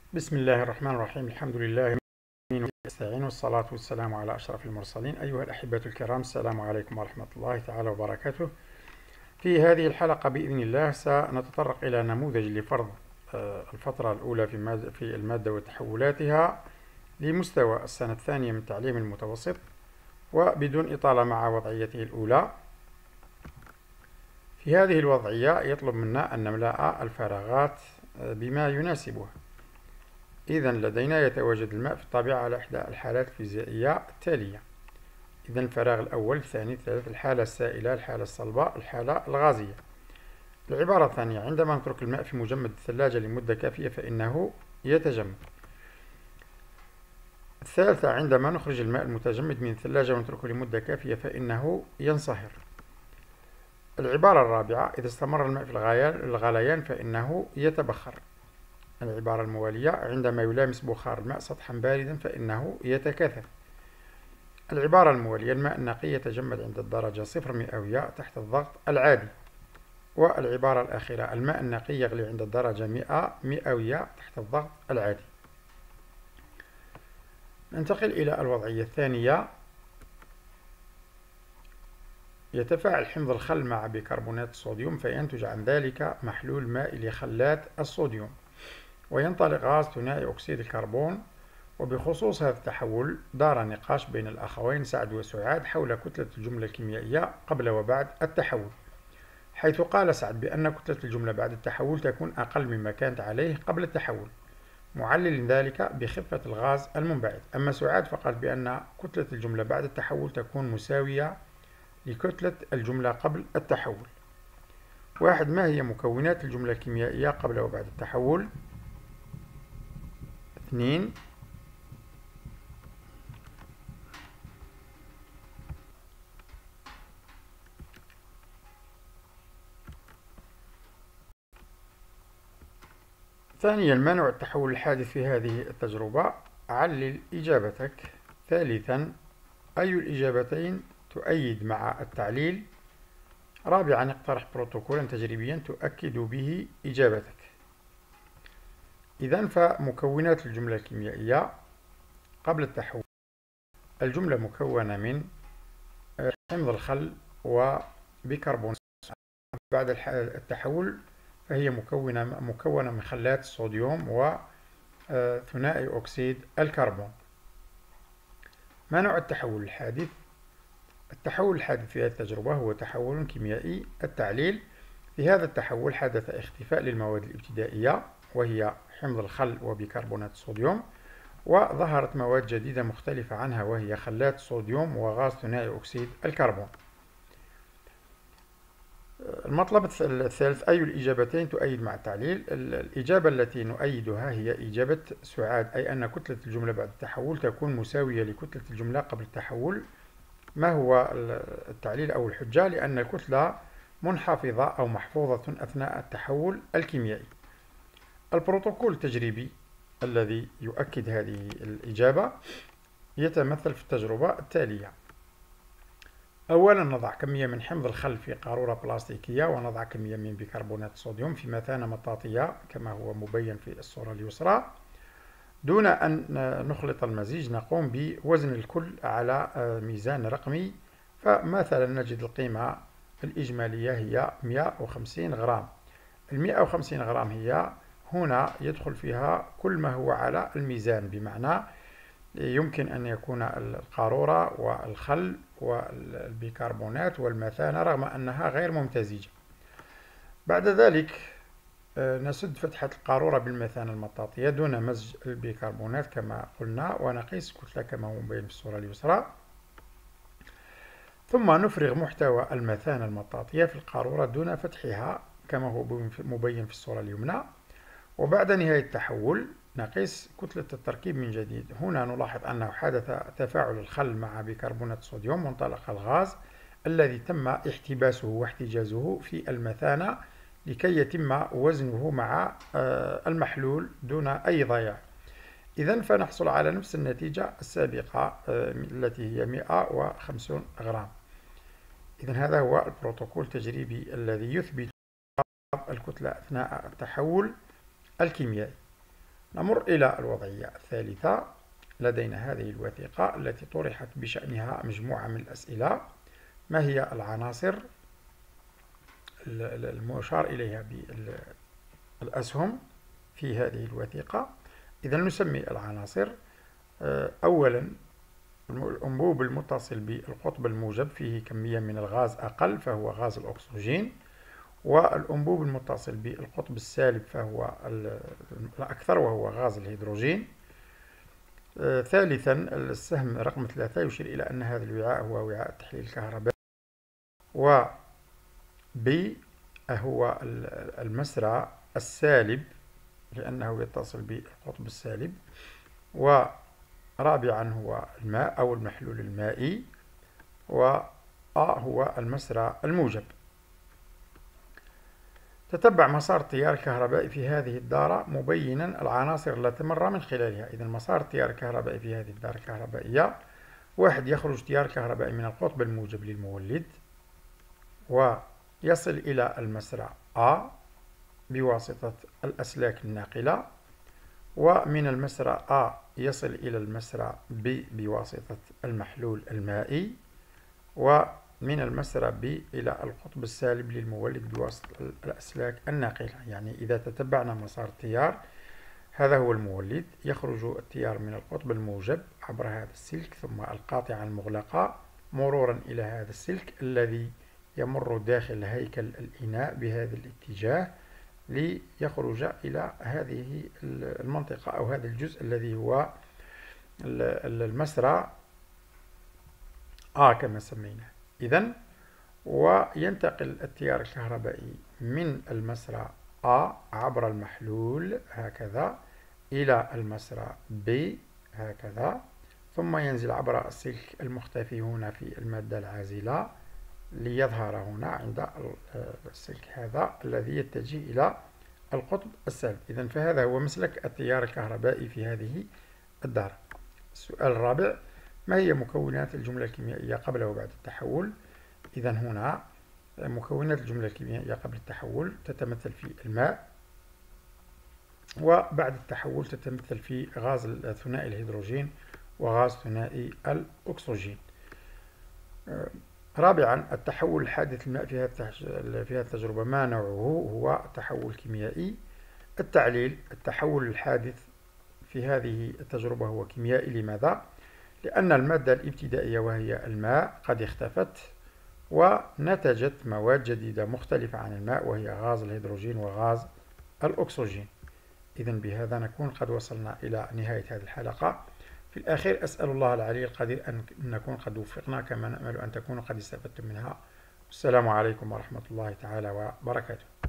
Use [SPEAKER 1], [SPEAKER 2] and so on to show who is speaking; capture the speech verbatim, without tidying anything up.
[SPEAKER 1] بسم الله الرحمن الرحيم. الحمد لله ونستعين والصلاة والسلام على أشرف المرسلين. أيها الأحبة الكرام، السلام عليكم ورحمة الله تعالى وبركاته. في هذه الحلقة بإذن الله سنتطرق إلى نموذج لفرض الفترة الأولى في في المادة وتحولاتها لمستوى السنة الثانية من التعليم المتوسط، وبدون إطالة مع وضعيته الأولى. في هذه الوضعية يطلب منا أن نملأ الفراغات بما يناسبها. إذا لدينا يتواجد الماء في الطبيعة على إحدى الحالات الفيزيائية التالية. إذا الفراغ الأول، الثاني، الثالث، الحالة السائلة، الحالة الصلبة، الحالة الغازية. العبارة الثانية: عندما نترك الماء في مجمد الثلاجة لمدة كافية فإنه يتجمد. الثالثة: عندما نخرج الماء المتجمد من الثلاجة ونتركه لمدة كافية فإنه ينصهر. العبارة الرابعة: إذا استمر الماء في الغليان فإنه يتبخر. العبارة الموالية: عندما يلامس بخار الماء سطحا باردا فإنه يتكاثف. العبارة الموالية: الماء النقي يتجمد عند الدرجة صفر مئوية تحت الضغط العادي. والعبارة الأخيرة: الماء النقي يغلي عند الدرجة مئة مئوية تحت الضغط العادي. ننتقل إلى الوضعية الثانية. يتفاعل حمض الخل مع بيكربونات الصوديوم فينتج عن ذلك محلول مائي لخلات الصوديوم، وينطلق غاز ثنائي أكسيد الكربون. وبخصوص هذا التحول دار نقاش بين الأخوين سعد وسعاد حول كتلة الجملة الكيميائية قبل وبعد التحول، حيث قال سعد بأن كتلة الجملة بعد التحول تكون أقل مما كانت عليه قبل التحول، معلل ذلك بخفة الغاز المنبعث. أما سعاد فقالت بأن كتلة الجملة بعد التحول تكون مساوية لكتلة الجملة قبل التحول. واحد: ما هي مكونات الجملة الكيميائية قبل وبعد التحول؟ اثنين: ثانيا: ما نوع التحول الحادث في هذه التجربة؟ علل إجابتك. ثالثا: أي الإجابتين تؤيد مع التعليل؟ رابعا: اقترح بروتوكولا تجريبيا تؤكد به إجابتك. إذن فمكونات الجملة الكيميائية قبل التحول: الجملة مكونة من حمض الخل وبيكربونات. بعد التحول فهي مكونة مكونة من خلات الصوديوم وثنائي أكسيد الكربون. ما نوع التحول الحادث؟ التحول الحادث في هذه التجربة هو تحول كيميائي. التعليل: في هذا التحول حدث اختفاء للمواد الابتدائية وهي حمض الخل وبيكربونات الصوديوم، وظهرت مواد جديدة مختلفة عنها وهي خلات الصوديوم وغاز ثنائي أكسيد الكربون. المطلب الثالث: أي الإجابتين تؤيد مع التعليل؟ الإجابة التي نؤيدها هي إجابة سعاد، أي أن كتلة الجملة بعد التحول تكون مساوية لكتلة الجملة قبل التحول. ما هو التعليل أو الحجة؟ لأن الكتلة منحفظة أو محفوظة أثناء التحول الكيميائي. البروتوكول التجريبي الذي يؤكد هذه الإجابة يتمثل في التجربة التالية. أولا نضع كمية من حمض الخل في قارورة بلاستيكية، ونضع كمية من بيكربونات الصوديوم في مثانة مطاطية كما هو مبين في الصورة اليسرى. دون أن نخلط المزيج نقوم بوزن الكل على ميزان رقمي، فمثلا نجد القيمة الإجمالية هي مئة وخمسين غرام. المئة وخمسين غرام هي هنا يدخل فيها كل ما هو على الميزان، بمعنى يمكن أن يكون القارورة والخل والبيكربونات والمثانة رغم أنها غير ممتزجة. بعد ذلك نسد فتحة القارورة بالمثانة المطاطية دون مزج البيكربونات كما قلنا، ونقيس الكتلة كما هو مبين في الصورة اليسرى. ثم نفرغ محتوى المثانة المطاطية في القارورة دون فتحها كما هو مبين في الصورة اليمنى. وبعد نهاية التحول نقيس كتلة التركيب من جديد. هنا نلاحظ أنه حدث تفاعل الخل مع بيكربونات الصوديوم وانطلق الغاز الذي تم احتباسه واحتجازه في المثانة لكي يتم وزنه مع المحلول دون أي ضياع. إذن فنحصل على نفس النتيجة السابقة التي هي مئة وخمسين غرام. إذن هذا هو البروتوكول التجريبي الذي يثبت الكتلة أثناء التحول الكيميائي. نمر إلى الوضعية الثالثة. لدينا هذه الوثيقة التي طرحت بشأنها مجموعة من الأسئلة. ما هي العناصر المشار إليها بالأسهم في هذه الوثيقة؟ إذا نسمي العناصر. أولا، الأنبوب المتصل بالقطب الموجب فيه كمية من الغاز أقل فهو غاز الأكسجين، والأنبوب المتصل بالقطب السالب فهو الأكثر وهو غاز الهيدروجين. ثالثا، السهم رقم ثلاثة يشير إلى أن هذا الوعاء هو وعاء التحليل الكهربائي، و ب هو المسرع السالب لأنه يتصل بالقطب السالب، ورابعا هو الماء أو المحلول المائي، و أ هو المسرع الموجب. تتبع مسار التيار الكهربائي في هذه الدارة مبينا العناصر التي مر من خلالها. إذا مسار التيار الكهربائي في هذه الدارة الكهربائية: واحد، يخرج تيار كهربائي من القطب الموجب للمولد ويصل إلى المسرع A بواسطة الأسلاك الناقلة، ومن المسرع A يصل إلى المسرع B بواسطة المحلول المائي، ومن المسرع B إلى القطب السالب للمولد بواسطة الأسلاك الناقلة. يعني إذا تتبعنا مسار التيار، هذا هو المولد، يخرج التيار من القطب الموجب عبر هذا السلك ثم القاطعة المغلقة مرورا إلى هذا السلك الذي يمر داخل هيكل الإناء بهذا الاتجاه ليخرج إلى هذه المنطقة أو هذا الجزء الذي هو المسرع A كما سميناه. إذن وينتقل التيار الكهربائي من المسرع A عبر المحلول هكذا إلى المسرع B هكذا، ثم ينزل عبر السلك المختفي هنا في المادة العازلة ليظهر هنا عند السلك هذا الذي يتجه إلى القطب السالب. إذن فهذا هو مسلك التيار الكهربائي في هذه الدارة. السؤال الرابع: ما هي مكونات الجملة الكيميائية قبل وبعد التحول؟ إذن هنا مكونات الجملة الكيميائية قبل التحول تتمثل في الماء، وبعد التحول تتمثل في غاز ثنائي الهيدروجين وغاز ثنائي الأكسجين. رابعا، التحول الحادث للماء في هذه التجربة ما نوعه؟ هو تحول كيميائي. التعليل: التحول الحادث في هذه التجربة هو كيميائي. لماذا؟ لأن المادة الابتدائية وهي الماء قد اختفت ونتجت مواد جديدة مختلفة عن الماء وهي غاز الهيدروجين وغاز الأكسجين. إذن بهذا نكون قد وصلنا إلى نهاية هذه الحلقة. في الأخير أسأل الله العلي القدير أن نكون قد وفقنا كما نأمل أن تكونوا قد استفدتم منها. السلام عليكم ورحمة الله تعالى وبركاته.